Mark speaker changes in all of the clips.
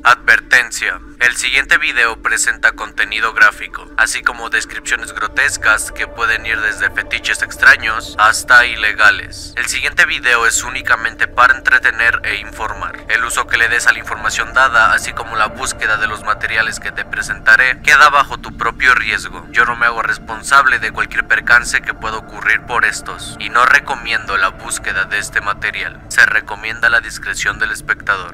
Speaker 1: Advertencia: el siguiente video presenta contenido gráfico, así como descripciones grotescas que pueden ir desde fetiches extraños hasta ilegales. El siguiente video es únicamente para entretener e informar. El uso que le des a la información dada, así como la búsqueda de los materiales que te presentaré, queda bajo tu propio riesgo. Yo no me hago responsable de cualquier percance que pueda ocurrir por estos, y no recomiendo la búsqueda de este material. Se recomienda la discreción del espectador.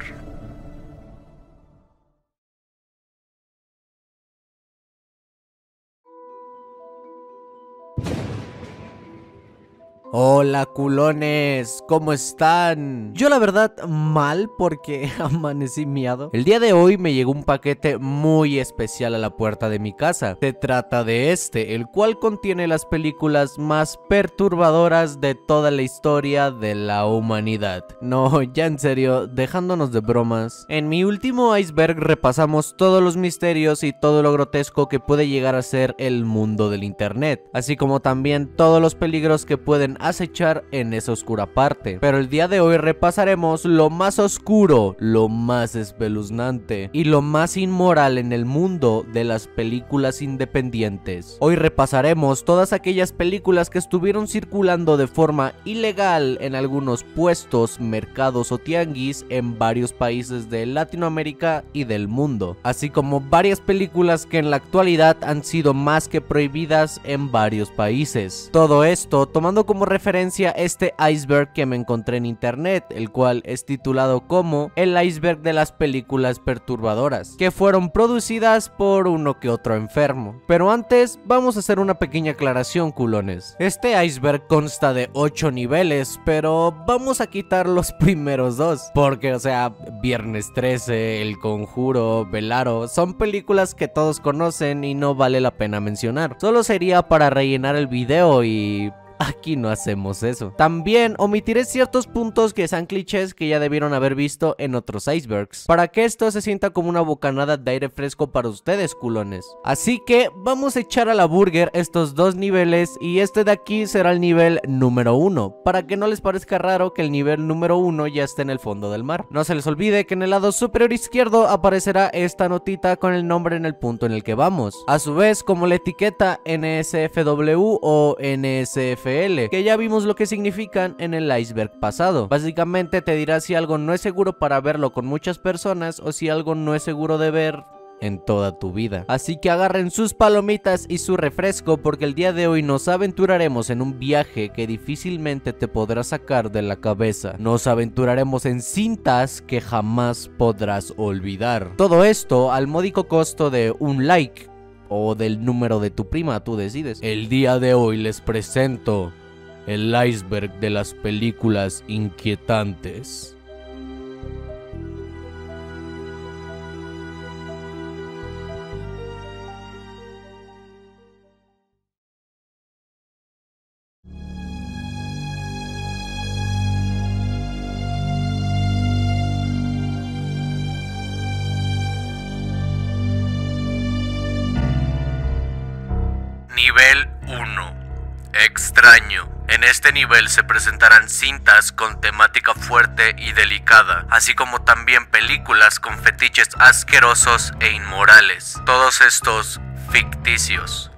Speaker 2: Hola culones, ¿cómo están? Yo la verdad mal porque amanecí miado. El día de hoy me llegó un paquete muy especial a la puerta de mi casa. Se trata de el cual contiene las películas más perturbadoras de toda la historia de la humanidad. No, ya en serio, dejándonos de bromas. En mi último iceberg repasamos todos los misterios y todo lo grotesco que puede llegar a ser el mundo del internet, así como también todos los peligros que pueden acechar en esa oscura parte. Pero el día de hoy repasaremos lo más oscuro, lo más espeluznante y lo más inmoral en el mundo de las películas independientes. Hoy repasaremos todas aquellas películas que estuvieron circulando de forma ilegal en algunos puestos, mercados o tianguis en varios países de Latinoamérica y del mundo, así como varias películas que en la actualidad han sido más que prohibidas en varios países. Todo esto tomando como referencia este iceberg que me encontré en internet, el cual es titulado como el iceberg de las películas perturbadoras, que fueron producidas por uno que otro enfermo. Pero antes vamos a hacer una pequeña aclaración, culones. Este iceberg consta de 8 niveles, pero vamos a quitar los primeros 2, porque o sea, Viernes 13, El Conjuro, Velaro, son películas que todos conocen y no vale la pena mencionar. Solo sería para rellenar el video y aquí no hacemos eso. También omitiré ciertos puntos que sean clichés que ya debieron haber visto en otros icebergs, para que esto se sienta como una bocanada de aire fresco para ustedes, culones. Así que vamos a echar a la burger estos 2 niveles y este de aquí será el nivel número 1, para que no les parezca raro que el nivel número 1 ya esté en el fondo del mar. No se les olvide que en el lado superior izquierdo aparecerá esta notita con el nombre en el punto en el que vamos, a su vez como la etiqueta NSFW o NSF, que ya vimos lo que significan en el iceberg pasado. Básicamente te dirá si algo no es seguro para verlo con muchas personas o si algo no es seguro de ver en toda tu vida. Así que agarren sus palomitas y su refresco, porque el día de hoy nos aventuraremos en un viaje que difícilmente te podrás sacar de la cabeza. Nos aventuraremos en cintas que jamás podrás olvidar. Todo esto al módico costo de un like o del número de tu prima, tú decides. El día de hoy les presento el iceberg de las películas inquietantes.
Speaker 1: Nivel 1. Extraño. En este nivel se presentarán cintas con temática fuerte y delicada, así como también películas con fetiches asquerosos e inmorales, todos estos ficticios.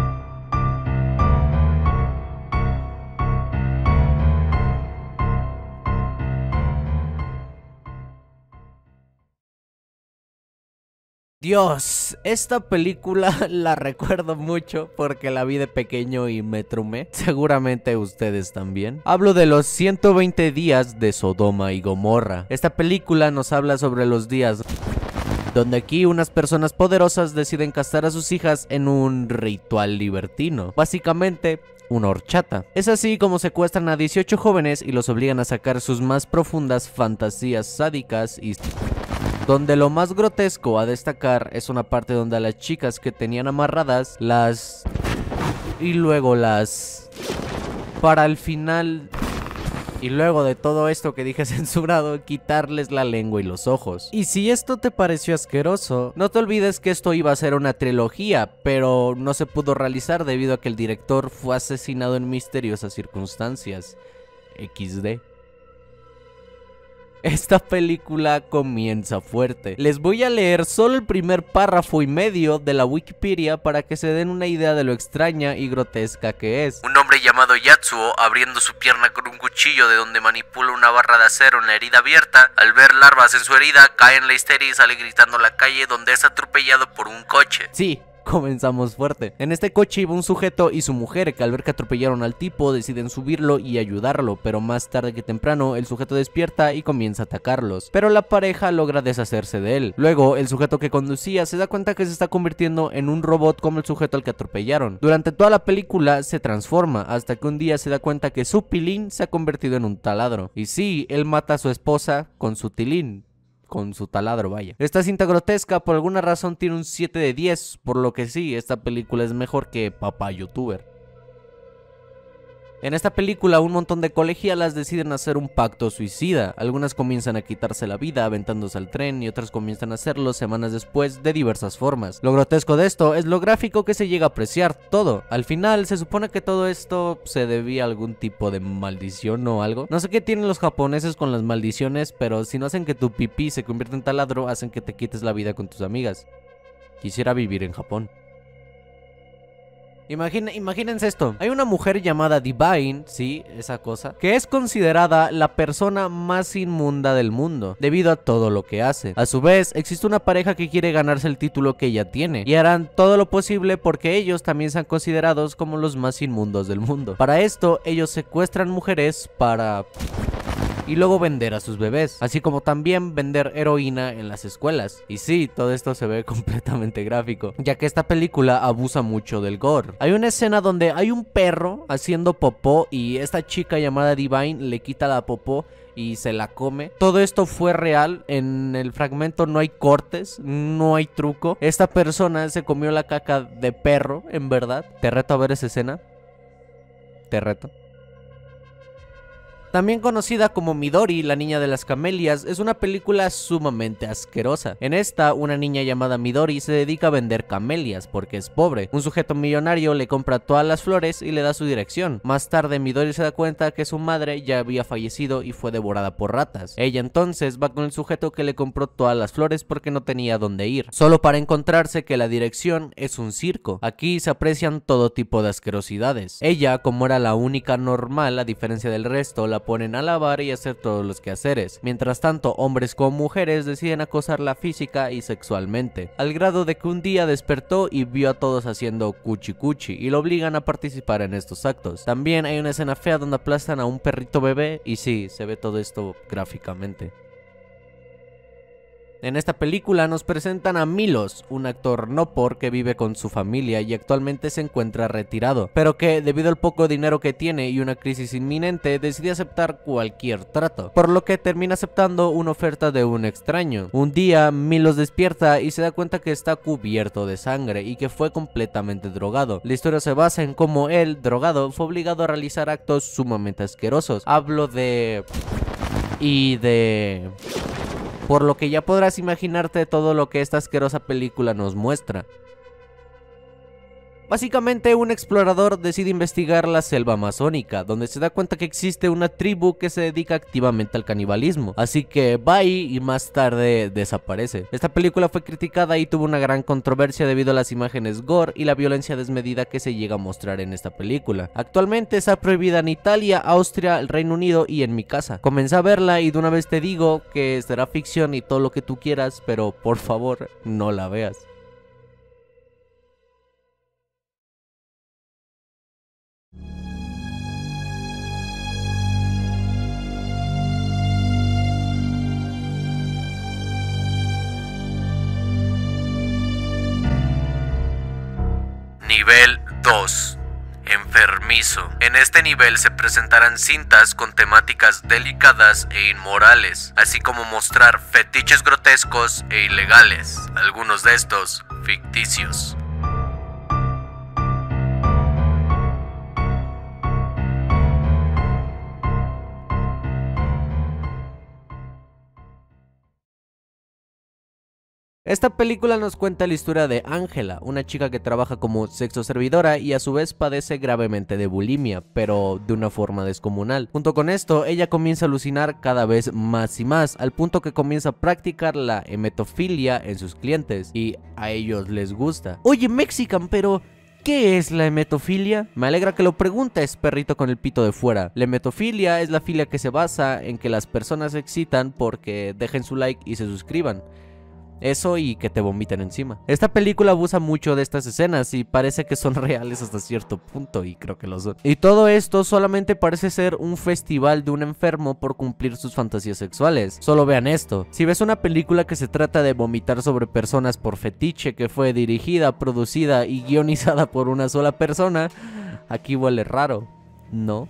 Speaker 2: Dios, esta película la recuerdo mucho porque la vi de pequeño y me traumé. Seguramente ustedes también. Hablo de los 120 días de Sodoma y Gomorra. Esta película nos habla sobre los días donde aquí unas personas poderosas deciden castrar a sus hijas en un ritual libertino. Básicamente una horchata. Es así como secuestran a 18 jóvenes y los obligan a sacar sus más profundas fantasías sádicas y donde lo más grotesco a destacar es una parte donde a las chicas que tenían amarradas y luego para al final, y luego de todo esto que dije censurado, quitarles la lengua y los ojos. Y si esto te pareció asqueroso, no te olvides que esto iba a ser una trilogía, pero no se pudo realizar debido a que el director fue asesinado en misteriosas circunstancias. XD. Esta película comienza fuerte. Les voy a leer solo el primer párrafo y medio de la Wikipedia para que se den una idea de lo extraña y grotesca que es.
Speaker 1: Un hombre llamado Yatsuo, abriendo su pierna con un cuchillo de donde manipula una barra de acero en la herida abierta, al ver larvas en su herida, cae en la histeria y sale gritando a la calle, donde es atropellado por un coche.
Speaker 2: Sí. Comenzamos fuerte. En este coche iba un sujeto y su mujer, que al ver que atropellaron al tipo deciden subirlo y ayudarlo, pero más tarde que temprano el sujeto despierta y comienza a atacarlos, pero la pareja logra deshacerse de él. Luego el sujeto que conducía se da cuenta que se está convirtiendo en un robot como el sujeto al que atropellaron. Durante toda la película se transforma hasta que un día se da cuenta que su pilín se ha convertido en un taladro. Y sí, él mata a su esposa con su tilín. Con su taladro, vaya. Esta cinta grotesca por alguna razón tiene un 7 de 10, por lo que sí, esta película es mejor que Papá Youtuber. En esta película un montón de colegialas deciden hacer un pacto suicida. Algunas comienzan a quitarse la vida aventándose al tren y otras comienzan a hacerlo semanas después de diversas formas. Lo grotesco de esto es lo gráfico que se llega a apreciar todo. Al final se supone que todo esto se debía a algún tipo de maldición o algo. No sé qué tienen los japoneses con las maldiciones, pero si no hacen que tu pipí se convierta en taladro, hacen que te quites la vida con tus amigas. Quisiera vivir en Japón. Imagínense esto, hay una mujer llamada Divine, sí, esa cosa, que es considerada la persona más inmunda del mundo, debido a todo lo que hace. A su vez, existe una pareja que quiere ganarse el título que ella tiene, y harán todo lo posible porque ellos también sean considerados como los más inmundos del mundo. Para esto, ellos secuestran mujeres para... y luego vender a sus bebés, así como también vender heroína en las escuelas. Y sí, todo esto se ve completamente gráfico, ya que esta película abusa mucho del gore. Hay una escena donde hay un perro haciendo popó y esta chica llamada Divine le quita la popó y se la come. Todo esto fue real. En el fragmento no hay cortes, no hay truco. Esta persona se comió la caca de perro, en verdad. Te reto a ver esa escena. Te reto. También conocida como Midori, la niña de las camelias, es una película sumamente asquerosa. En esta, una niña llamada Midori se dedica a vender camelias porque es pobre. Un sujeto millonario le compra todas las flores y le da su dirección. Más tarde, Midori se da cuenta que su madre ya había fallecido y fue devorada por ratas. Ella entonces va con el sujeto que le compró todas las flores porque no tenía dónde ir, solo para encontrarse que la dirección es un circo. Aquí se aprecian todo tipo de asquerosidades. Ella, como era la única normal, a diferencia del resto, la ponen a lavar y hacer todos los quehaceres. Mientras tanto, hombres como mujeres deciden acosarla física y sexualmente, al grado de que un día despertó y vio a todos haciendo cuchi cuchi y lo obligan a participar en estos actos. También hay una escena fea donde aplastan a un perrito bebé y sí, se ve todo esto gráficamente. En esta película nos presentan a Milos, un actor nopor que vive con su familia y actualmente se encuentra retirado, pero que debido al poco dinero que tiene y una crisis inminente decide aceptar cualquier trato, por lo que termina aceptando una oferta de un extraño. Un día Milos despierta y se da cuenta que está cubierto de sangre y que fue completamente drogado. La historia se basa en cómo él, drogado, fue obligado a realizar actos sumamente asquerosos. Hablo de... por lo que ya podrás imaginarte todo lo que esta asquerosa película nos muestra. Básicamente, un explorador decide investigar la selva amazónica, donde se da cuenta que existe una tribu que se dedica activamente al canibalismo, así que va ahí y más tarde desaparece. Esta película fue criticada y tuvo una gran controversia debido a las imágenes gore y la violencia desmedida que se llega a mostrar en esta película. Actualmente está prohibida en Italia, Austria, el Reino Unido y en mi casa. Comencé a verla y de una vez te digo que será ficción y todo lo que tú quieras, pero por favor no la veas.
Speaker 1: Nivel 2. Enfermizo. En este nivel se presentarán cintas con temáticas delicadas e inmorales, así como mostrar fetiches grotescos e ilegales, algunos de estos ficticios.
Speaker 2: Esta película nos cuenta la historia de Ángela, una chica que trabaja como sexo servidora y a su vez padece gravemente de bulimia, pero de una forma descomunal. Junto con esto, ella comienza a alucinar cada vez más y más, al punto que comienza a practicar la emetofilia en sus clientes, y a ellos les gusta. Oye, Mexican, pero ¿qué es la emetofilia? Me alegra que lo preguntes, perrito con el pito de fuera. La emetofilia es la filia que se basa en que las personas se excitan porque dejen su like y se suscriban. Eso y que te vomiten encima. Esta película abusa mucho de estas escenas y parece que son reales hasta cierto punto, y creo que lo son. Y todo esto solamente parece ser un festival de un enfermo por cumplir sus fantasías sexuales. Solo vean esto: si ves una película que se trata de vomitar sobre personas por fetiche, que fue dirigida, producida y guionizada por una sola persona, aquí huele raro, ¿no?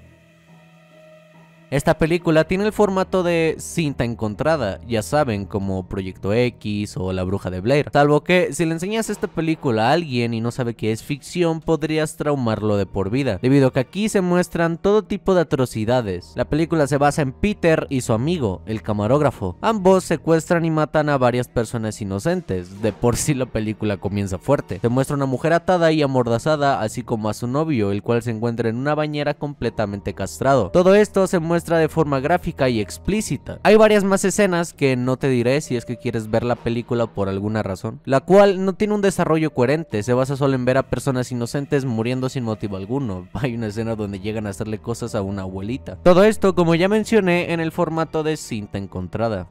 Speaker 2: Esta película tiene el formato de cinta encontrada, ya saben, como Proyecto X o La Bruja de Blair. Salvo que si le enseñas esta película a alguien y no sabe que es ficción, podrías traumarlo de por vida, debido a que aquí se muestran todo tipo de atrocidades. La película se basa en Peter y su amigo, el camarógrafo. Ambos secuestran y matan a varias personas inocentes. De por sí la película comienza fuerte. Se muestra una mujer atada y amordazada, así como a su novio, el cual se encuentra en una bañera completamente castrado. Todo esto se muestra de forma gráfica y explícita. Hay varias más escenas que no te diré si es que quieres ver la película por alguna razón, la cual no tiene un desarrollo coherente, se basa solo en ver a personas inocentes muriendo sin motivo alguno. Hay una escena donde llegan a hacerle cosas a una abuelita. Todo esto, como ya mencioné, en el formato de cinta encontrada.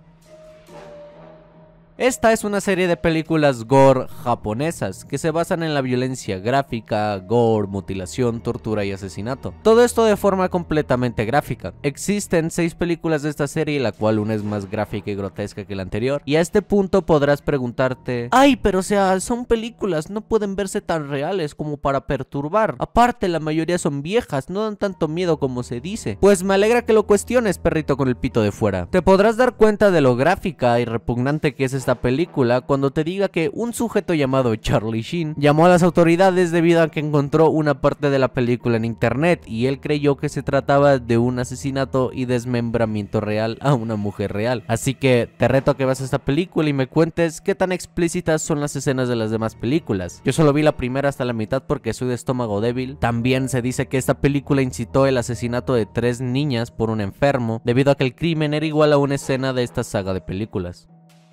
Speaker 2: Esta es una serie de películas gore japonesas que se basan en la violencia gráfica, gore, mutilación, tortura y asesinato. Todo esto de forma completamente gráfica. Existen 6 películas de esta serie, la cual una es más gráfica y grotesca que la anterior. Y a este punto podrás preguntarte: ay, pero o sea, son películas, no pueden verse tan reales como para perturbar. Aparte, la mayoría son viejas, no dan tanto miedo como se dice. Pues me alegra que lo cuestiones, perrito con el pito de fuera. Te podrás dar cuenta de lo gráfica y repugnante que es esta película cuando te diga que un sujeto llamado Charlie Sheen llamó a las autoridades debido a que encontró una parte de la película en internet y él creyó que se trataba de un asesinato y desmembramiento real a una mujer real. Así que te reto a que veas esta película y me cuentes qué tan explícitas son las escenas de las demás películas. Yo solo vi la primera hasta la mitad porque soy de estómago débil. También se dice que esta película incitó el asesinato de 3 niñas por un enfermo, debido a que el crimen era igual a una escena de esta saga de películas.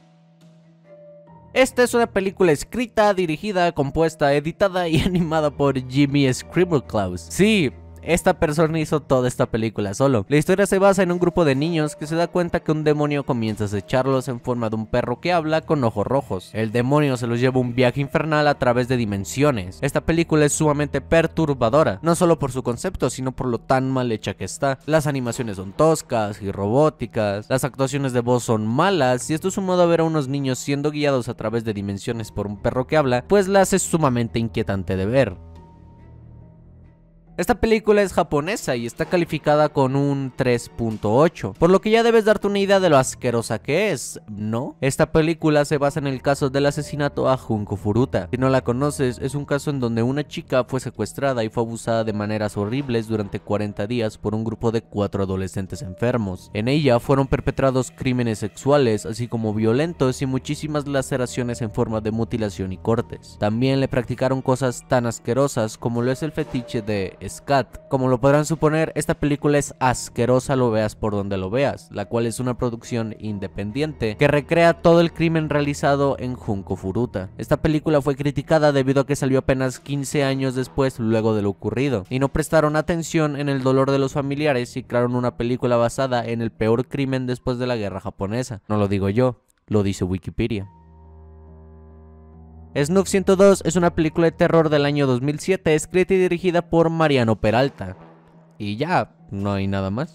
Speaker 2: Esta es una película escrita, dirigida, compuesta, editada y animada por Jimmy Scribbleclaus. Sí, esta persona hizo toda esta película solo. La historia se basa en un grupo de niños que se da cuenta que un demonio comienza a acecharlos en forma de un perro que habla con ojos rojos. El demonio se los lleva un viaje infernal a través de dimensiones. Esta película es sumamente perturbadora, no solo por su concepto, sino por lo tan mal hecha que está. Las animaciones son toscas y robóticas, las actuaciones de voz son malas, y esto es un modo de ver a unos niños siendo guiados a través de dimensiones por un perro que habla, pues la hace sumamente inquietante de ver. Esta película es japonesa y está calificada con un 3.8, por lo que ya debes darte una idea de lo asquerosa que es, ¿no? Esta película se basa en el caso del asesinato a Junko Furuta. Si no la conoces, es un caso en donde una chica fue secuestrada y fue abusada de maneras horribles durante 40 días por un grupo de 4 adolescentes enfermos. En ella fueron perpetrados crímenes sexuales, así como violentos, y muchísimas laceraciones en forma de mutilación y cortes. También le practicaron cosas tan asquerosas como lo es el fetiche de Scat. Como lo podrán suponer, esta película es asquerosa, lo veas por donde lo veas, la cual es una producción independiente que recrea todo el crimen realizado en Junko Furuta. Esta película fue criticada debido a que salió apenas 15 años después luego de lo ocurrido, y no prestaron atención en el dolor de los familiares y crearon una película basada en el peor crimen después de la guerra japonesa. No lo digo yo, lo dice Wikipedia. Snuff 102 es una película de terror del año 2007, escrita y dirigida por Mariano Peralta. Y ya, no hay nada más.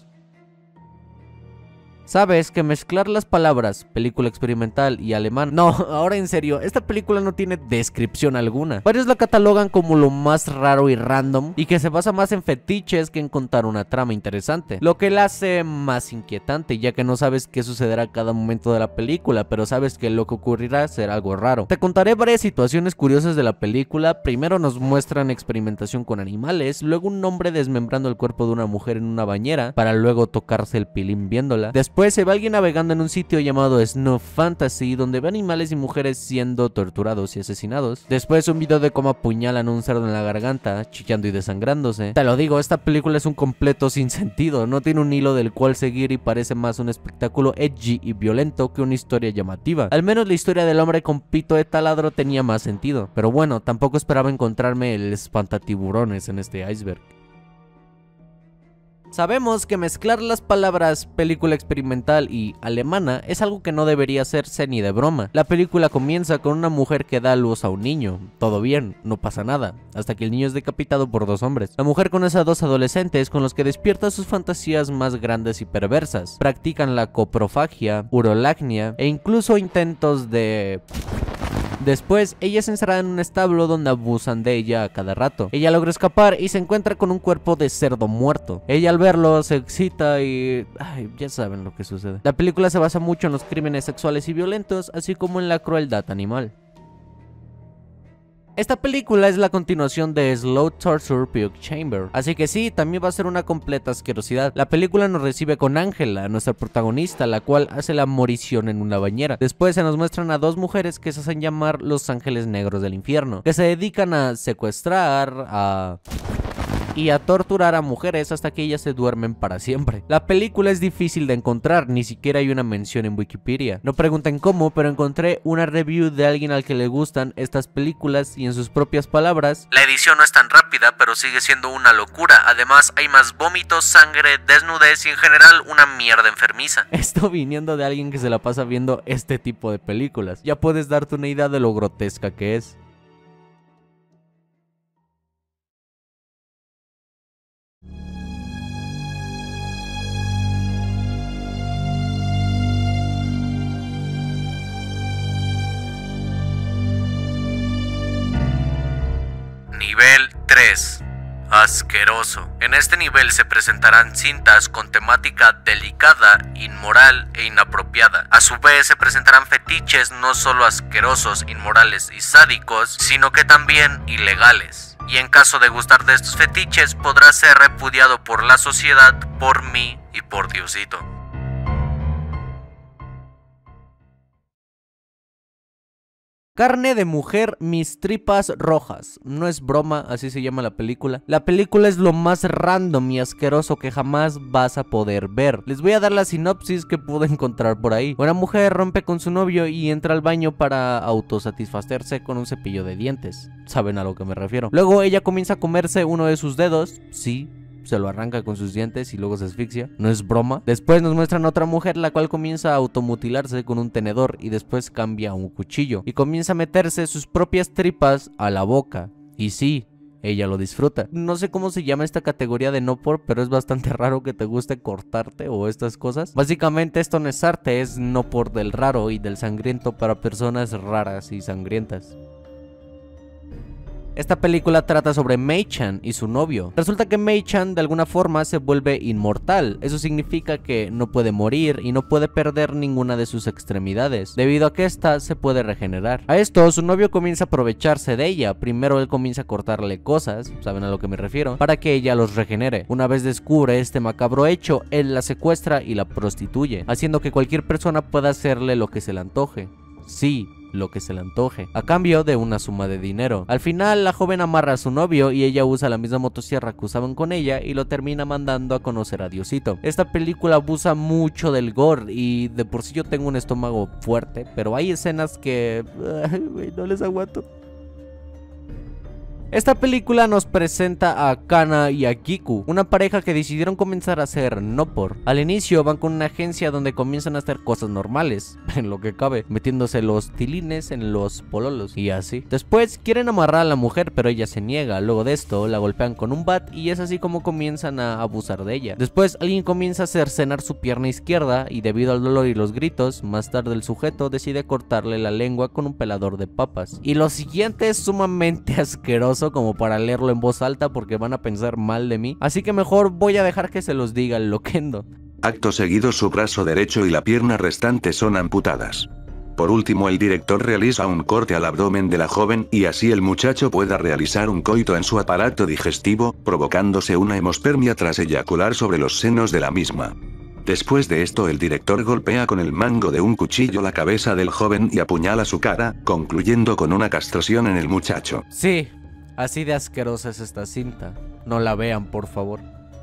Speaker 2: Sabes que mezclar las palabras película experimental y alemán... No, ahora en serio, esta película no tiene descripción alguna. Varios la catalogan como lo más raro y random, y que se basa más en fetiches que en contar una trama interesante, lo que la hace más inquietante, ya que no sabes qué sucederá a cada momento de la película, pero sabes que lo que ocurrirá será algo raro. Te contaré varias situaciones curiosas de la película. Primero nos muestran experimentación con animales, luego un hombre desmembrando el cuerpo de una mujer en una bañera, para luego tocarse el pilín viéndola. Después Después se ve a alguien navegando en un sitio llamado Snuff Fantasy, donde ve animales y mujeres siendo torturados y asesinados. Después un video de cómo apuñalan a un cerdo en la garganta, chillando y desangrándose. Te lo digo, esta película es un completo sinsentido, no tiene un hilo del cual seguir y parece más un espectáculo edgy y violento que una historia llamativa. Al menos la historia del hombre con pito de taladro tenía más sentido, pero bueno, tampoco esperaba encontrarme el espantatiburones en este iceberg. Sabemos que mezclar las palabras película experimental y alemana es algo que no debería hacerse ni de broma. La película comienza con una mujer que da a luz a un niño. Todo bien, no pasa nada, hasta que el niño es decapitado por dos hombres. La mujer conoce a dos adolescentes con los que despierta sus fantasías más grandes y perversas. Practican la coprofagia, urolagnia e incluso intentos de... Después, ella es encerrada en un establo donde abusan de ella a cada rato. Ella logra escapar y se encuentra con un cuerpo de cerdo muerto. Ella al verlo se excita y... ay, ya saben lo que sucede. La película se basa mucho en los crímenes sexuales y violentos, así como en la crueldad animal. Esta película es la continuación de Slow Torture Puke Chamber, así que sí, también va a ser una completa asquerosidad. La película nos recibe con Angela, nuestra protagonista, la cual hace la morición en una bañera. Después se nos muestran a dos mujeres que se hacen llamar los ángeles negros del infierno, que se dedican a secuestrar, y a torturar a mujeres hasta que ellas se duermen para siempre. La película es difícil de encontrar, ni siquiera hay una mención en Wikipedia. No pregunten cómo, pero encontré una review de alguien al que le gustan estas películas y en sus propias palabras:
Speaker 1: la edición no es tan rápida, pero sigue siendo una locura. Además hay más vómitos, sangre, desnudez y en general una mierda enfermiza.
Speaker 2: Esto viniendo de alguien que se la pasa viendo este tipo de películas. Ya puedes darte una idea de lo grotesca que es.
Speaker 1: Nivel 3. Asqueroso. En este nivel se presentarán cintas con temática delicada, inmoral e inapropiada. A su vez se presentarán fetiches no solo asquerosos, inmorales y sádicos, sino que también ilegales. Y en caso de gustar de estos fetiches podrá ser repudiado por la sociedad, por mí y por Diosito.
Speaker 2: Carne de mujer, mis tripas rojas. No es broma, así se llama la película. La película es lo más random y asqueroso que jamás vas a poder ver. Les voy a dar la sinopsis que pude encontrar por ahí. Una mujer rompe con su novio y entra al baño para autosatisfacerse con un cepillo de dientes. ¿Saben a lo que me refiero? Luego ella comienza a comerse uno de sus dedos. Sí, se lo arranca con sus dientes y luego se asfixia. No es broma. Después nos muestran a otra mujer la cual comienza a automutilarse con un tenedor y después cambia a un cuchillo y comienza a meterse sus propias tripas a la boca. Y sí, ella lo disfruta. No sé cómo se llama esta categoría de no por, pero es bastante raro que te guste cortarte o estas cosas. Básicamente esto no es arte, es no por del raro y del sangriento para personas raras y sangrientas. Esta película trata sobre Mei-chan y su novio. Resulta que Mei-chan de alguna forma se vuelve inmortal. Eso significa que no puede morir y no puede perder ninguna de sus extremidades, debido a que ésta se puede regenerar. A esto, su novio comienza a aprovecharse de ella. Primero él comienza a cortarle cosas, saben a lo que me refiero, para que ella los regenere. Una vez descubre este macabro hecho, él la secuestra y la prostituye, haciendo que cualquier persona pueda hacerle lo que se le antoje. Sí, lo que se le antoje, a cambio de una suma de dinero. Al final la joven amarra a su novio y ella usa la misma motosierra que usaban con ella y lo termina mandando a conocer a Diosito. Esta película abusa mucho del gore y de por sí yo tengo un estómago fuerte, pero hay escenas que... no les aguanto. Esta película nos presenta a Kana y a Kiku, una pareja que decidieron comenzar a hacer no por. Al inicio van con una agencia donde comienzan a hacer cosas normales, en lo que cabe, metiéndose los tilines en los pololos y así. Después quieren amarrar a la mujer pero ella se niega, luego de esto la golpean con un bat y es así como comienzan a abusar de ella. Después alguien comienza a cercenar su pierna izquierda y debido al dolor y los gritos, más tarde el sujeto decide cortarle la lengua con un pelador de papas. Y lo siguiente es sumamente asqueroso como para leerlo en voz alta porque van a pensar mal de mí, así que mejor voy a dejar que se los diga el loquendo.
Speaker 3: Acto seguido su brazo derecho y la pierna restante son amputadas. Por último el director realiza un corte al abdomen de la joven y así el muchacho pueda realizar un coito en su aparato digestivo, provocándose una hemospermia tras eyacular sobre los senos de la misma. Después de esto el director golpea con el mango de un cuchillo la cabeza del joven y apuñala su cara, concluyendo con una castración en el muchacho.
Speaker 2: Sí, así de asquerosa es esta cinta. No la vean, por favor.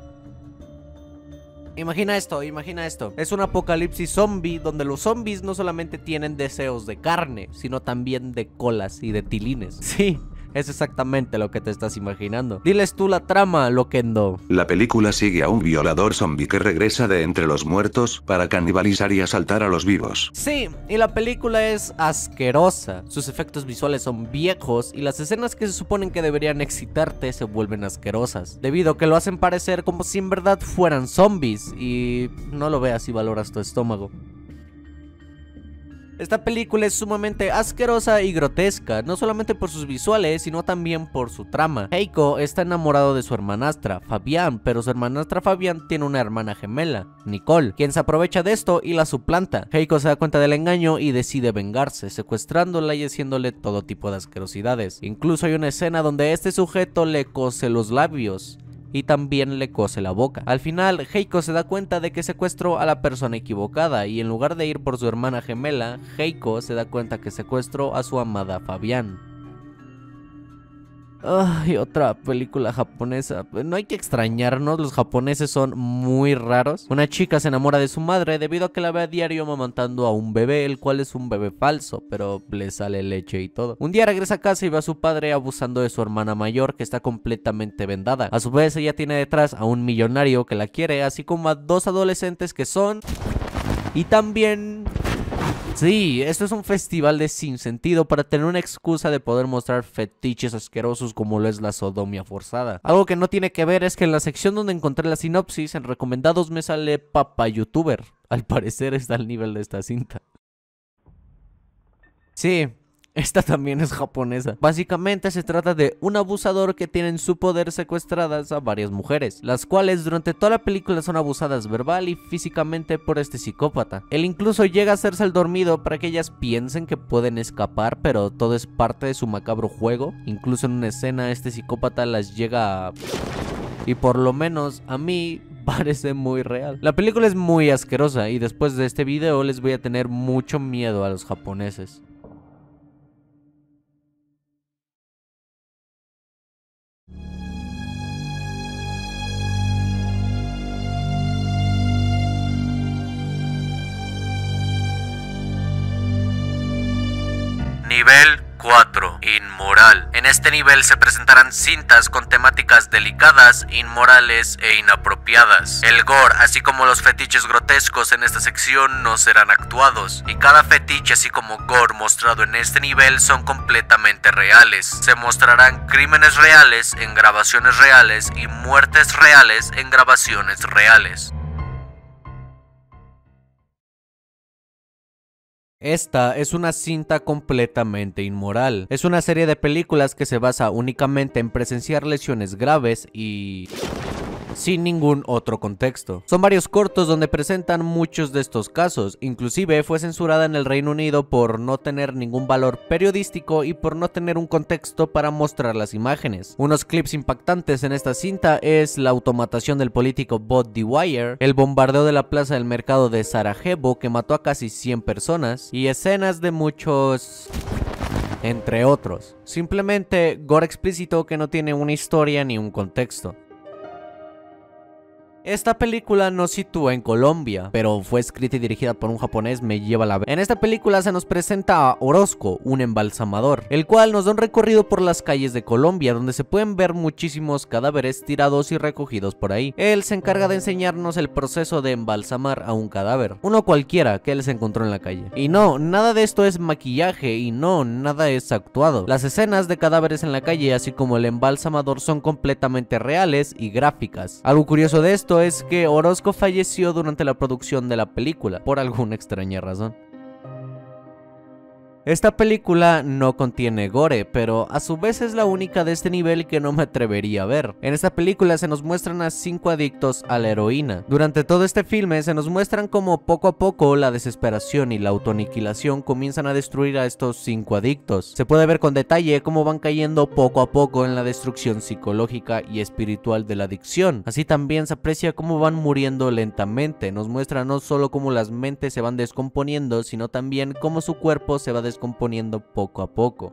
Speaker 2: Imagina esto. Es un apocalipsis zombie donde los zombies no solamente tienen deseos de carne, sino también de colas y de tilines. Sí, es exactamente lo que te estás imaginando. Diles tú la trama, Loquendo.
Speaker 3: La película sigue a un violador zombie que regresa de entre los muertos para canibalizar y asaltar a los vivos.
Speaker 2: Sí, y la película es asquerosa. Sus efectos visuales son viejos y las escenas que se suponen que deberían excitarte se vuelven asquerosas, debido a que lo hacen parecer como si en verdad fueran zombies. Y no lo veas y valoras tu estómago. Esta película es sumamente asquerosa y grotesca, no solamente por sus visuales, sino también por su trama. Heiko está enamorado de su hermanastra, Fabián, pero su hermanastra Fabián tiene una hermana gemela, Nicole, quien se aprovecha de esto y la suplanta. Heiko se da cuenta del engaño y decide vengarse, secuestrándola y haciéndole todo tipo de asquerosidades. Incluso hay una escena donde este sujeto le cose los labios y también le cose la boca. Al final, Heiko se da cuenta de que secuestró a la persona equivocada y en lugar de ir por su hermana gemela, Heiko se da cuenta que secuestró a su amada Fabián. Ay, otra película japonesa. No hay que extrañarnos, los japoneses son muy raros. Una chica se enamora de su madre debido a que la ve a diario amamantando a un bebé, el cual es un bebé falso, pero le sale leche y todo. Un día regresa a casa y ve a su padre abusando de su hermana mayor, que está completamente vendada. A su vez, ella tiene detrás a un millonario que la quiere, así como a dos adolescentes que son... Y también... Sí, esto es un festival de sinsentido para tener una excusa de poder mostrar fetiches asquerosos como lo es la sodomía forzada. Algo que no tiene que ver es que en la sección donde encontré la sinopsis, en recomendados me sale Papa Youtuber. Al parecer está al nivel de esta cinta. Sí, esta también es japonesa. Básicamente se trata de un abusador que tiene en su poder secuestradas a varias mujeres, las cuales durante toda la película son abusadas verbal y físicamente por este psicópata. Él incluso llega a hacerse el dormido para que ellas piensen que pueden escapar, pero todo es parte de su macabro juego. Incluso en una escena este psicópata las llega a... Y por lo menos a mí... parece muy real. La película es muy asquerosa y después de este video les voy a tener mucho miedo a los japoneses.
Speaker 1: Nivel 4. Inmoral. En este nivel se presentarán cintas con temáticas delicadas, inmorales e inapropiadas. El gore, así como los fetiches grotescos en esta sección no serán actuados, y cada fetiche así como gore mostrado en este nivel son completamente reales. Se mostrarán crímenes reales en grabaciones reales y muertes reales en grabaciones reales.
Speaker 2: Esta es una cinta completamente inmoral. Es una serie de películas que se basa únicamente en presenciar lesiones graves y... sin ningún otro contexto. Son varios cortos donde presentan muchos de estos casos, inclusive fue censurada en el Reino Unido por no tener ningún valor periodístico y por no tener un contexto para mostrar las imágenes. Unos clips impactantes en esta cinta es la automatación del político Bob Dwyer, el bombardeo de la plaza del mercado de Sarajevo que mató a casi 100 personas y escenas de muchos... entre otros. Simplemente gore explícito que no tiene una historia ni un contexto. Esta película no se sitúa en Colombia, pero fue escrita y dirigida por un japonés, me lleva la... En esta película se nos presenta a Orozco, un embalsamador, el cual nos da un recorrido por las calles de Colombia, donde se pueden ver muchísimos cadáveres tirados y recogidos por ahí. Él se encarga de enseñarnos el proceso de embalsamar a un cadáver, uno cualquiera que él se encontró en la calle. Y no, nada de esto es maquillaje y no, nada es actuado. Las escenas de cadáveres en la calle, así como el embalsamador, son completamente reales y gráficas. Algo curioso de esto es que Orozco falleció durante la producción de la película, por alguna extraña razón. Esta película no contiene gore, pero a su vez es la única de este nivel que no me atrevería a ver. En esta película se nos muestran a 5 adictos a la heroína. Durante todo este filme se nos muestran cómo poco a poco la desesperación y la autoaniquilación comienzan a destruir a estos 5 adictos. Se puede ver con detalle cómo van cayendo poco a poco en la destrucción psicológica y espiritual de la adicción. Así también se aprecia cómo van muriendo lentamente. Nos muestra no solo cómo las mentes se van descomponiendo, sino también cómo su cuerpo se va descomponiendo poco a poco.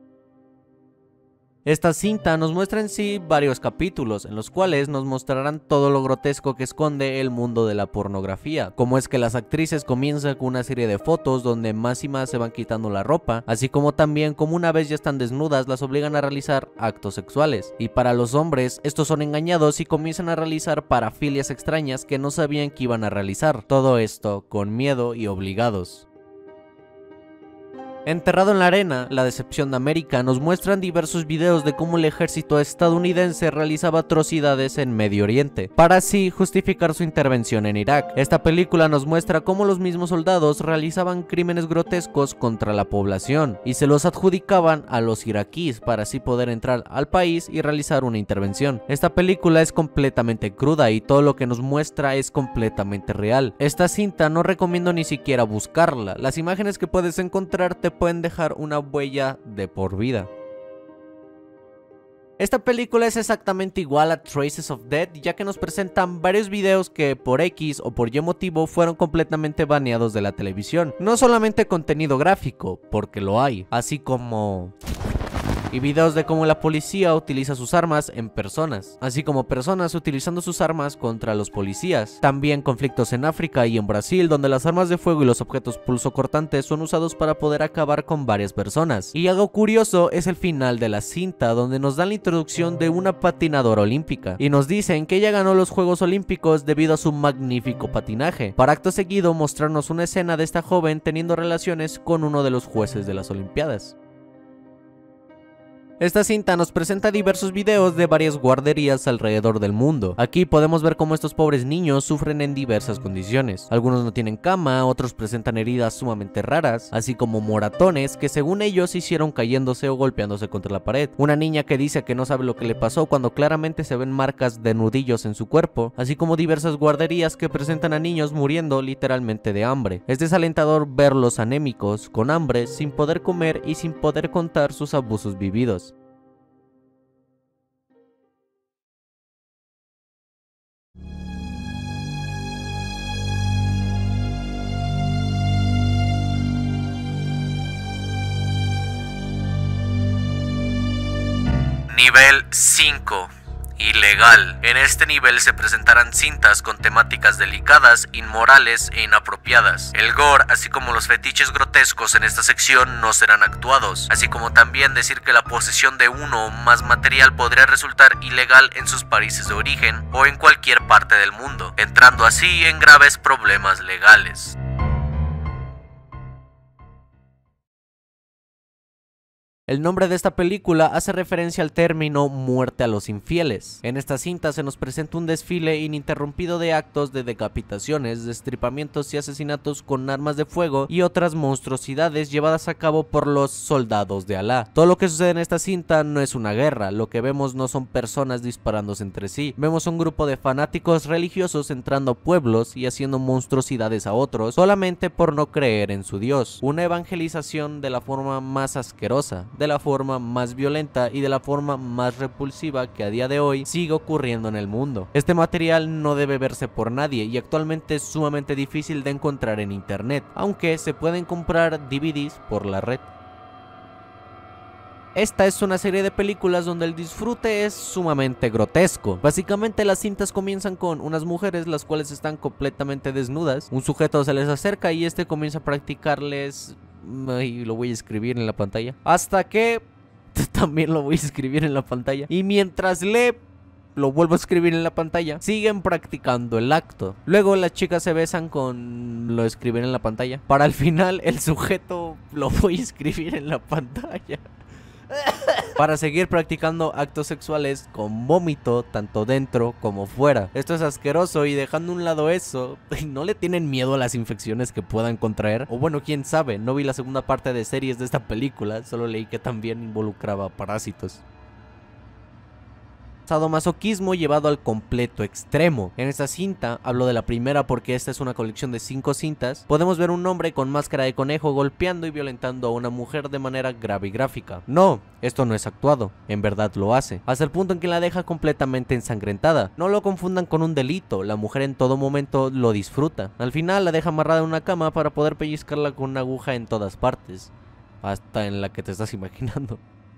Speaker 2: Esta cinta nos muestra en sí varios capítulos, en los cuales nos mostrarán todo lo grotesco que esconde el mundo de la pornografía, como es que las actrices comienzan con una serie de fotos donde más y más se van quitando la ropa, así como también como una vez ya están desnudas las obligan a realizar actos sexuales, y para los hombres estos son engañados y comienzan a realizar parafilias extrañas que no sabían que iban a realizar, todo esto con miedo y obligados. Enterrado en la arena, la decepción de América, nos muestran diversos videos de cómo el ejército estadounidense realizaba atrocidades en Medio Oriente, para así justificar su intervención en Irak. Esta película nos muestra cómo los mismos soldados realizaban crímenes grotescos contra la población, y se los adjudicaban a los iraquíes para así poder entrar al país y realizar una intervención. Esta película es completamente cruda y todo lo que nos muestra es completamente real. Esta cinta no recomiendo ni siquiera buscarla, las imágenes que puedes encontrar te pueden dejar una huella de por vida. Esta película es exactamente igual a Traces of Death, ya que nos presentan varios videos que por X o por Y motivo fueron completamente baneados de la televisión. No solamente contenido gráfico, porque lo hay, así como y videos de cómo la policía utiliza sus armas en personas, así como personas utilizando sus armas contra los policías. También conflictos en África y en Brasil, donde las armas de fuego y los objetos pulsocortantes son usados para poder acabar con varias personas. Y algo curioso es el final de la cinta, donde nos dan la introducción de una patinadora olímpica, y nos dicen que ella ganó los Juegos Olímpicos debido a su magnífico patinaje, para acto seguido mostrarnos una escena de esta joven teniendo relaciones con uno de los jueces de las Olimpiadas. Esta cinta nos presenta diversos videos de varias guarderías alrededor del mundo. Aquí podemos ver cómo estos pobres niños sufren en diversas condiciones. Algunos no tienen cama, otros presentan heridas sumamente raras, así como moratones que según ellos hicieron cayéndose o golpeándose contra la pared. Una niña que dice que no sabe lo que le pasó cuando claramente se ven marcas de nudillos en su cuerpo, así como diversas guarderías que presentan a niños muriendo literalmente de hambre. Es desalentador verlos anémicos, con hambre, sin poder comer y sin poder contar sus abusos vividos.
Speaker 1: Nivel 5. Ilegal. En este nivel se presentarán cintas con temáticas delicadas, inmorales e inapropiadas. El gore, así como los fetiches grotescos en esta sección no serán actuados, así como también decir que la posesión de uno o más material podría resultar ilegal en sus países de origen o en cualquier parte del mundo, entrando así en graves problemas legales.
Speaker 2: El nombre de esta película hace referencia al término muerte a los infieles. En esta cinta se nos presenta un desfile ininterrumpido de actos de decapitaciones, destripamientos y asesinatos con armas de fuego y otras monstruosidades llevadas a cabo por los soldados de Alá. Todo lo que sucede en esta cinta no es una guerra, lo que vemos no son personas disparándose entre sí, vemos un grupo de fanáticos religiosos entrando a pueblos y haciendo monstruosidades a otros solamente por no creer en su Dios. Una evangelización de la forma más asquerosa, de la forma más violenta y de la forma más repulsiva que a día de hoy sigue ocurriendo en el mundo. Este material no debe verse por nadie y actualmente es sumamente difícil de encontrar en internet, aunque se pueden comprar DVDs por la red. Esta es una serie de películas donde el disfrute es sumamente grotesco. Básicamente las cintas comienzan con unas mujeres las cuales están completamente desnudas, un sujeto se les acerca y este comienza a practicarles... y lo voy a escribir en la pantalla. Hasta que... también lo voy a escribir en la pantalla. Y mientras lo vuelvo a escribir en la pantalla, siguen practicando el acto. Luego las chicas se besan con lo escribir en la pantalla. Para al final el sujeto lo voy a escribir en la pantalla. para seguir practicando actos sexuales con vómito tanto dentro como fuera. Esto es asqueroso, y dejando a un lado eso, ¿no le tienen miedo a las infecciones que puedan contraer? O bueno, quién sabe, no vi la segunda parte de series de esta película, solo leí que también involucraba parásitos. Sadomasoquismo llevado al completo extremo. En esta cinta, hablo de la primera porque esta es una colección de 5 cintas, podemos ver un hombre con máscara de conejo golpeando y violentando a una mujer de manera grave y gráfica. No, esto no es actuado, en verdad lo hace, hasta el punto en que la deja completamente ensangrentada. No lo confundan con un delito, la mujer en todo momento lo disfruta. Al final la deja amarrada en una cama para poder pellizcarla con una aguja en todas partes, hasta en la que te estás imaginando.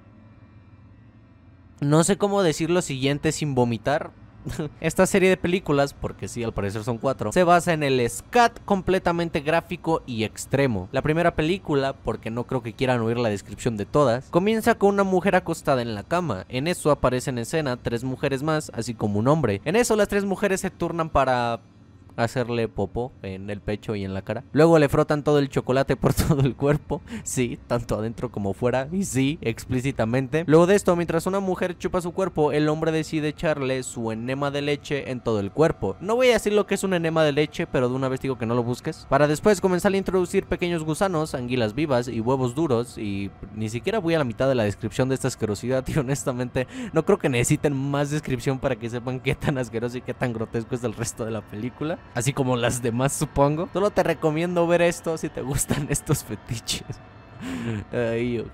Speaker 2: No sé cómo decir lo siguiente sin vomitar. Esta serie de películas, porque sí, al parecer son 4, se basa en el scat completamente gráfico y extremo. La primera película, porque no creo que quieran oír la descripción de todas, comienza con una mujer acostada en la cama. En eso aparecen en escena 3 mujeres más, así como un hombre. En eso las 3 mujeres se turnan para hacerle popó en el pecho y en la cara. Luego le frotan todo el chocolate por todo el cuerpo. Sí, tanto adentro como fuera. Y sí, explícitamente. Luego de esto, mientras una mujer chupa su cuerpo, el hombre decide echarle su enema de leche en todo el cuerpo. No voy a decir lo que es un enema de leche, pero de una vez digo que no lo busques. Para después comenzar a introducir pequeños gusanos, anguilas vivas y huevos duros. Y ni siquiera voy a la mitad de la descripción de esta asquerosidad. Y honestamente, no creo que necesiten más descripción para que sepan qué tan asqueroso y qué tan grotesco es el resto de la película, así como las demás, supongo. Solo te recomiendo ver esto si te gustan estos fetiches. Ay,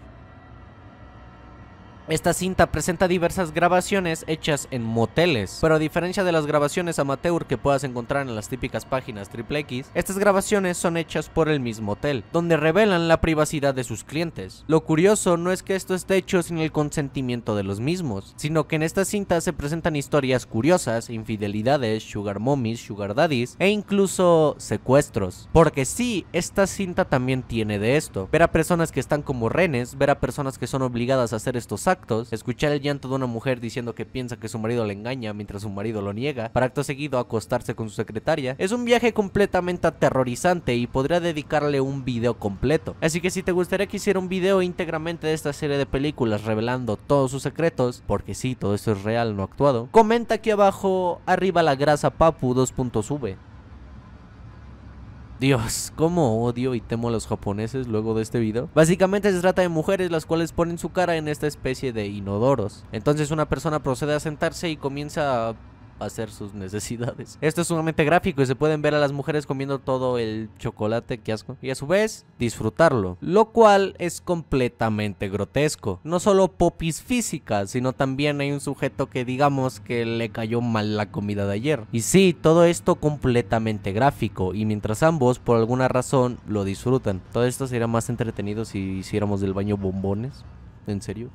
Speaker 2: esta cinta presenta diversas grabaciones hechas en moteles, pero a diferencia de las grabaciones amateur que puedas encontrar en las típicas páginas XXX, estas grabaciones son hechas por el mismo hotel, donde revelan la privacidad de sus clientes. Lo curioso no es que esto esté hecho sin el consentimiento de los mismos, sino que en estas cintas se presentan historias curiosas, infidelidades, sugar mommies, sugar daddies e incluso secuestros. Porque sí, esta cinta también tiene de esto: ver a personas que están como rehenes, ver a personas que son obligadas a hacer estos actos, escuchar el llanto de una mujer diciendo que piensa que su marido le engaña mientras su marido lo niega, para acto seguido acostarse con su secretaria. Es un viaje completamente aterrorizante y podría dedicarle un video completo. Así que si te gustaría que hiciera un video íntegramente de esta serie de películas revelando todos sus secretos, porque sí, todo esto es real, no actuado, comenta aquí abajo, arriba la grasa papu 2.v. Dios, cómo odio y temo a los japoneses luego de este video. Básicamente se trata de mujeres las cuales ponen su cara en esta especie de inodoros. Entonces una persona procede a sentarse y comienza a hacer sus necesidades. Esto es sumamente gráfico y se pueden ver a las mujeres comiendo todo el chocolate, qué asco, y a su vez disfrutarlo, lo cual es completamente grotesco. No solo popis físicas, sino también hay un sujeto que digamos que le cayó mal la comida de ayer. Y sí, todo esto completamente gráfico, y mientras ambos por alguna razón lo disfrutan. Todo esto sería más entretenido si hiciéramos del baño bombones. ¿En serio?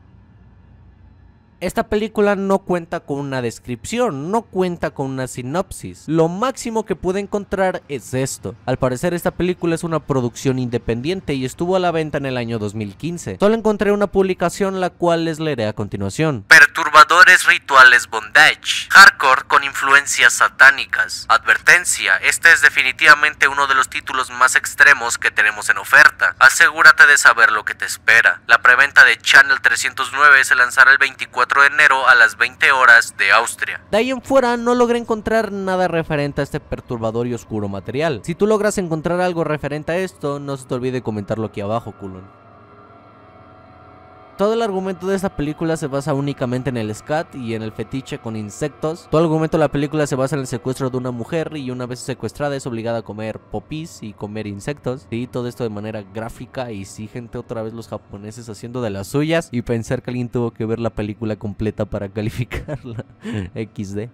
Speaker 2: Esta película no cuenta con una descripción, no cuenta con una sinopsis. Lo máximo que pude encontrar es esto: al parecer esta película es una producción independiente y estuvo a la venta en el año 2015. Solo encontré una publicación la cual les leeré a continuación.
Speaker 1: Perturbadores rituales bondage, hardcore con influencias satánicas. Advertencia: este es definitivamente uno de los títulos más extremos que tenemos en oferta. Asegúrate de saber lo que te espera. La preventa de Channel 309 se lanzará el 24 de enero a las 20 horas de Austria.
Speaker 2: De ahí en fuera no logré encontrar nada referente a este perturbador y oscuro material. Si tú logras encontrar algo referente a esto, no se te olvide comentarlo aquí abajo, culón. Todo el argumento de esta película se basa únicamente en el scat y en el fetiche con insectos. Todo el argumento de la película se basa en el secuestro de una mujer, y una vez secuestrada es obligada a comer popis y comer insectos. Y todo esto de manera gráfica. Y sí, gente, otra vez los japoneses haciendo de las suyas, y pensar que alguien tuvo que ver la película completa para calificarla. XD.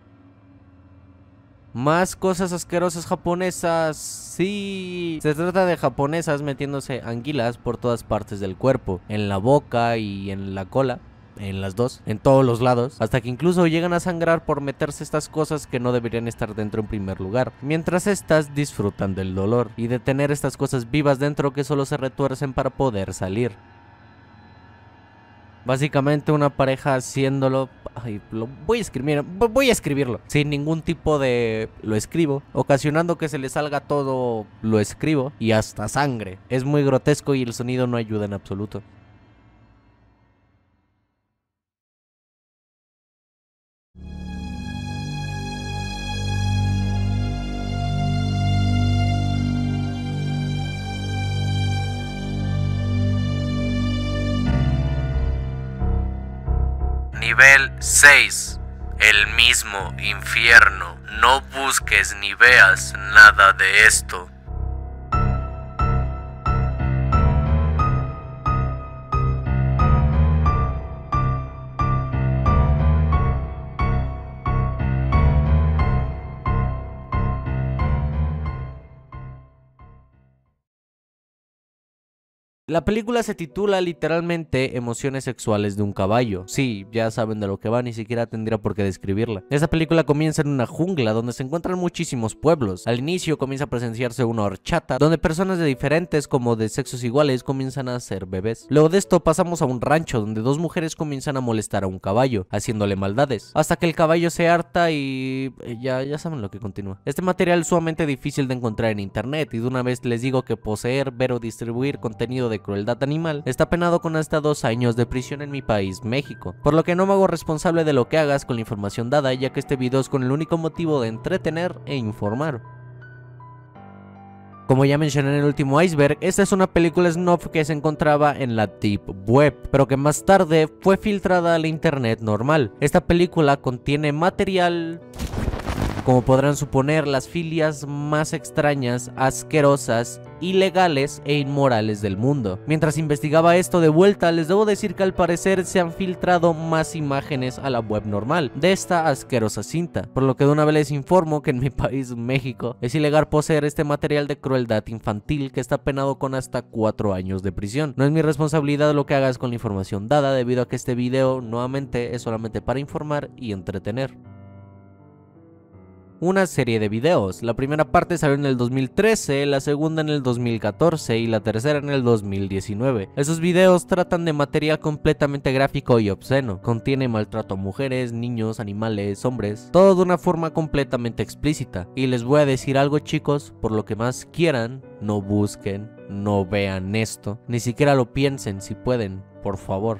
Speaker 2: Más cosas asquerosas japonesas. Sí, se trata de japonesas metiéndose anguilas por todas partes del cuerpo, en la boca y en la cola, en las dos, en todos los lados, hasta que incluso llegan a sangrar por meterse estas cosas que no deberían estar dentro en primer lugar, mientras estas disfrutan del dolor y de tener estas cosas vivas dentro que solo se retuercen para poder salir. Básicamente una pareja haciéndolo. Ay, voy a escribirlo sin ningún tipo de lo escribo, ocasionando que se le salga todo lo escribo y hasta sangre. Es muy grotesco y el sonido no ayuda en absoluto.
Speaker 1: Nivel 6. El mismo infierno. No busques ni veas nada de esto.
Speaker 2: La película se titula literalmente Emociones sexuales de un caballo. Sí, ya saben de lo que va, ni siquiera tendría por qué describirla. Esta película comienza en una jungla donde se encuentran muchísimos pueblos. Al inicio comienza a presenciarse una horchata donde personas de diferentes como de sexos iguales comienzan a ser bebés. Luego de esto pasamos a un rancho donde dos mujeres comienzan a molestar a un caballo, haciéndole maldades, hasta que el caballo se harta y ya saben lo que continúa. Este material es sumamente difícil de encontrar en internet y de una vez les digo que poseer, ver o distribuir contenido de crueldad animal está penado con hasta 2 años de prisión en mi país, México, por lo que no me hago responsable de lo que hagas con la información dada, ya que este video es con el único motivo de entretener e informar. Como ya mencioné en el último iceberg, esta es una película snuff que se encontraba en la Deep Web, pero que más tarde fue filtrada a la internet normal. Esta película contiene material, como podrán suponer, las filias más extrañas, asquerosas, ilegales e inmorales del mundo. Mientras investigaba esto de vuelta, les debo decir que al parecer se han filtrado más imágenes a la web normal de esta asquerosa cinta, por lo que de una vez les informo que en mi país, México, es ilegal poseer este material de crueldad infantil que está penado con hasta 4 años de prisión. No es mi responsabilidad lo que hagas con la información dada, debido a que este video nuevamente es solamente para informar y entretener. Una serie de videos. La primera parte salió en el 2013, la segunda en el 2014 y la tercera en el 2019. Esos videos tratan de material completamente gráfico y obsceno. Contiene maltrato a mujeres, niños, animales, hombres, todo de una forma completamente explícita. Y les voy a decir algo, chicos, por lo que más quieran, no busquen, no vean esto, ni siquiera lo piensen si pueden, por favor.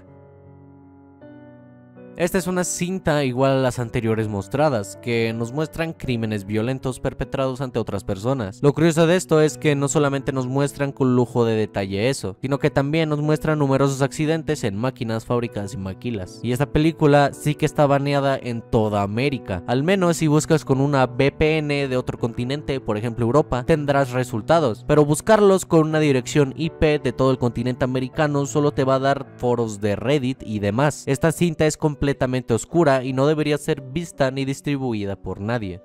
Speaker 2: Esta es una cinta igual a las anteriores mostradas, que nos muestran crímenes violentos perpetrados ante otras personas. Lo curioso de esto es que no solamente nos muestran con lujo de detalle eso, sino que también nos muestran numerosos accidentes en máquinas, fábricas y maquilas. Y esta película sí que está baneada en toda América. Al menos si buscas con una VPN de otro continente, por ejemplo Europa, tendrás resultados. Pero buscarlos con una dirección IP de todo el continente americano solo te va a dar foros de Reddit y demás. Esta cinta es completamente oscura y no debería ser vista ni distribuida por nadie.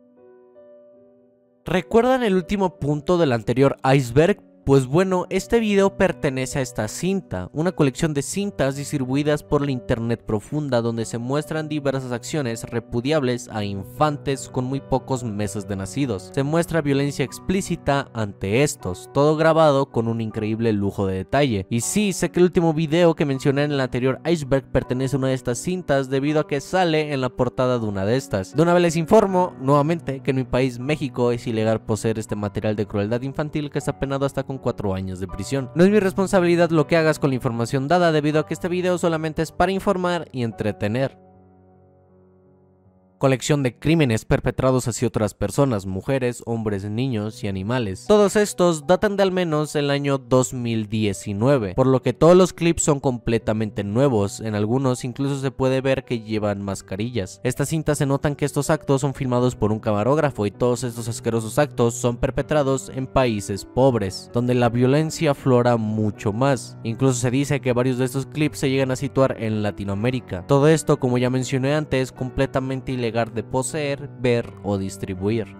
Speaker 2: ¿Recuerdan el último punto del anterior iceberg? Pues bueno, este video pertenece a esta cinta, una colección de cintas distribuidas por la internet profunda donde se muestran diversas acciones repudiables a infantes con muy pocos meses de nacidos. Se muestra violencia explícita ante estos, todo grabado con un increíble lujo de detalle. Y sí, sé que el último video que mencioné en el anterior iceberg pertenece a una de estas cintas debido a que sale en la portada de una de estas. De una vez les informo, nuevamente, que en mi país, México, es ilegal poseer este material de crueldad infantil que está penado hasta con 4 años de prisión. No es mi responsabilidad lo que hagas con la información dada, debido a que este video solamente es para informar y entretener. Colección de crímenes perpetrados hacia otras personas, mujeres, hombres, niños y animales. Todos estos datan de al menos el año 2019, por lo que todos los clips son completamente nuevos. En algunos incluso se puede ver que llevan mascarillas. Estas cintas se notan que estos actos son filmados por un camarógrafo y todos estos asquerosos actos son perpetrados en países pobres, donde la violencia aflora mucho más. Incluso se dice que varios de estos clips se llegan a situar en Latinoamérica. Todo esto, como ya mencioné antes, completamente ilegal de poseer, ver o distribuir.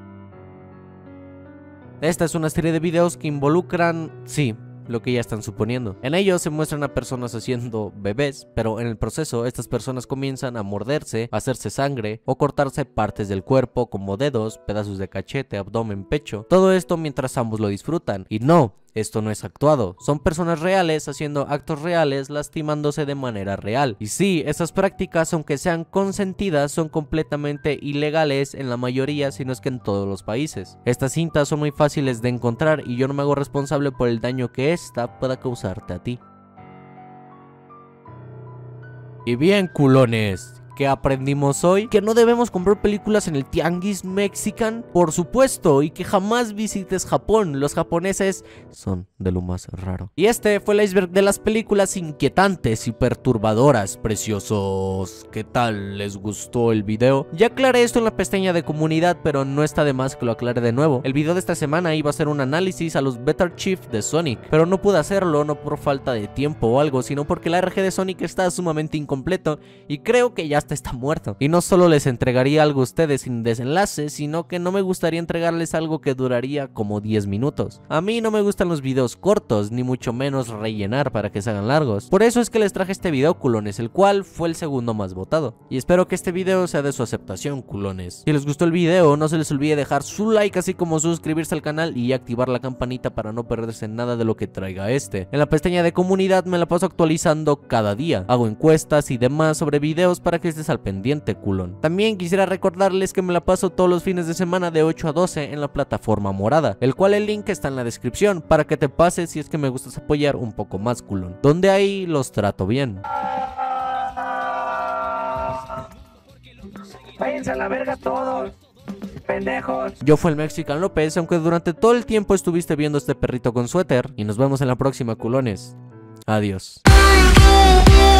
Speaker 2: Esta es una serie de videos que involucran, sí, lo que ya están suponiendo. En ellos se muestran a personas haciendo bebés, pero en el proceso estas personas comienzan a morderse, a hacerse sangre o cortarse partes del cuerpo como dedos, pedazos de cachete, abdomen, pecho. Todo esto mientras ambos lo disfrutan. Y no, esto no es actuado, son personas reales haciendo actos reales, lastimándose de manera real. Y sí, estas prácticas, aunque sean consentidas, son completamente ilegales en la mayoría, si no es que en todos los países. Estas cintas son muy fáciles de encontrar y yo no me hago responsable por el daño que esta pueda causarte a ti. Y bien, culones, ¿Qué aprendimos hoy? Que no debemos comprar películas en el tianguis mexican, por supuesto, y que jamás visites Japón. Los japoneses son de lo más raro. Y este fue el iceberg de las películas inquietantes y perturbadoras, preciosos. ¿Qué tal? ¿Les gustó el video? Ya aclaré esto en la pestaña de comunidad, pero no está de más que lo aclare de nuevo. El video de esta semana iba a ser un análisis a los Better Chief de Sonic, pero no pude hacerlo, no por falta de tiempo o algo, sino porque el RG de Sonic está sumamente incompleto y creo que ya hasta está muerto. Y no solo les entregaría algo a ustedes sin desenlace, sino que no me gustaría entregarles algo que duraría como 10 minutos. A mí no me gustan los videos cortos, ni mucho menos rellenar para que se hagan largos. Por eso es que les traje este video, culones, el cual fue el segundo más votado. Y espero que este video sea de su aceptación, culones. Si les gustó el video, no se les olvide dejar su like, así como suscribirse al canal y activar la campanita para no perderse nada de lo que traiga este. En la pestaña de comunidad me la paso actualizando cada día. Hago encuestas y demás sobre videos para que estés al pendiente, culón. También quisiera recordarles que me la paso todos los fines de semana de 8 a 12 en la plataforma morada, el cual el link está en la descripción para que te pases si es que me gustas apoyar un poco más, culón, donde ahí los trato bien.
Speaker 4: Váyanse a la verga todos, pendejos.
Speaker 2: Yo fui el Mexican López, aunque durante todo el tiempo estuviste viendo este perrito con suéter, y nos vemos en la próxima, culones. Adiós.